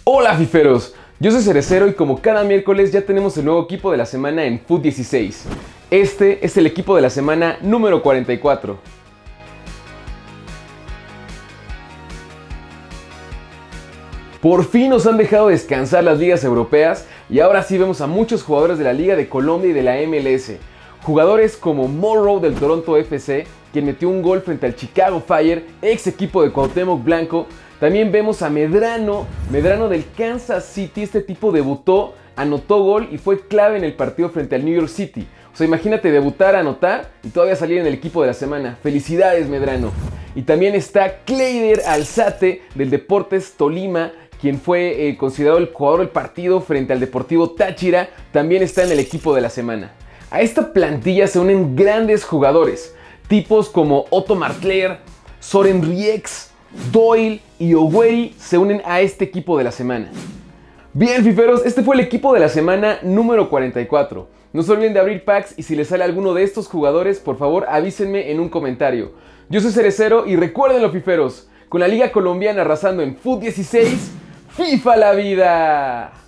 Hola fiferos, yo soy Cerecero y como cada miércoles ya tenemos el nuevo equipo de la semana en FUT 16. Este es el equipo de la semana número 44. Por fin nos han dejado descansar las ligas europeas y ahora sí vemos a muchos jugadores de la Liga de Colombia y de la MLS. Jugadores como Morrow del Toronto FC, quien metió un gol frente al Chicago Fire, ex equipo de Cuauhtémoc Blanco. También vemos a Medrano del Kansas City. Este tipo debutó, anotó gol y fue clave en el partido frente al New York City. O sea, imagínate debutar, anotar y todavía salir en el equipo de la semana. ¡Felicidades, Medrano! Y también está Kleider Alzate del Deportes Tolima, quien fue considerado el jugador del partido frente al Deportivo Táchira. También está en el equipo de la semana. A esta plantilla se unen grandes jugadores, tipos como Otto Martler, Soren Riex, Doyle y Oweri se unen a este equipo de la semana. Bien, fiferos, este fue el equipo de la semana número 44. No se olviden de abrir packs y si les sale alguno de estos jugadores, por favor avísenme en un comentario. Yo soy Cerecero y recuérdenlo, fiferos, con la Liga Colombiana arrasando en FUT 16, ¡FIFA la vida!